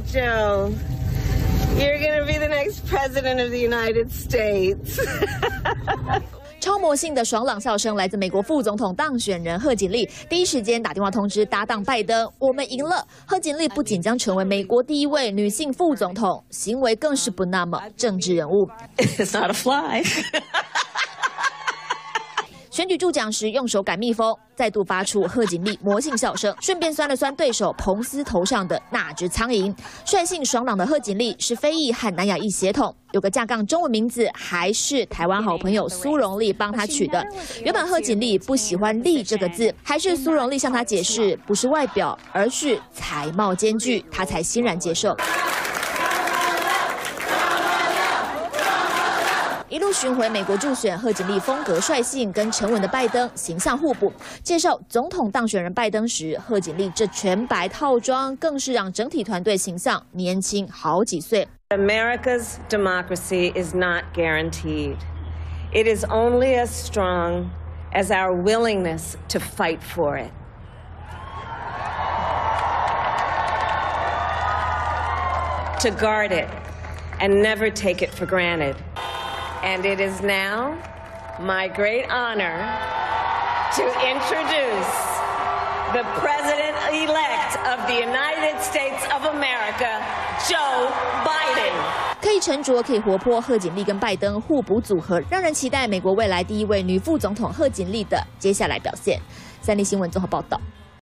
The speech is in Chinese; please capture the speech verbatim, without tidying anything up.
Joe, you're gonna be the next president of the United States. 超魔性的爽朗笑声来自美国副总统当选人贺锦丽，第一时间打电话通知搭档拜登，我们赢了。贺锦丽不仅将成为美国第一位女性副总统，行为更是不那么政治人物。 It's not a fly. 选举助讲时用手改蜜蜂，再度发出贺锦丽魔性笑声，顺便酸了酸对手彭斯头上的那只苍蝇。率性爽朗的贺锦丽是非裔和南亚裔血统，有个架杠中文名字还是台湾好朋友苏荣丽帮她取的。原本贺锦丽不喜欢“丽”这个字，还是苏荣丽向她解释，不是外表，而是才貌兼具，她才欣然接受。一路巡回美国助选，贺锦丽风格率性，跟沉稳的拜登形象互补。介绍总统当选人拜登时，贺锦丽这全白套装更是让整体团队形象年轻好几岁。 America's democracy is not guaranteed. It is only as strong as our willingness to fight for it. To guard it and never take it for granted. And it is now my great honor to introduce the President-elect of the United States of America, Joe Biden. 可以沉着，可以活泼，贺锦丽跟拜登互补组合，让人期待美国未来第一位女副总统贺锦丽的接下来表现。三立新闻综合报道。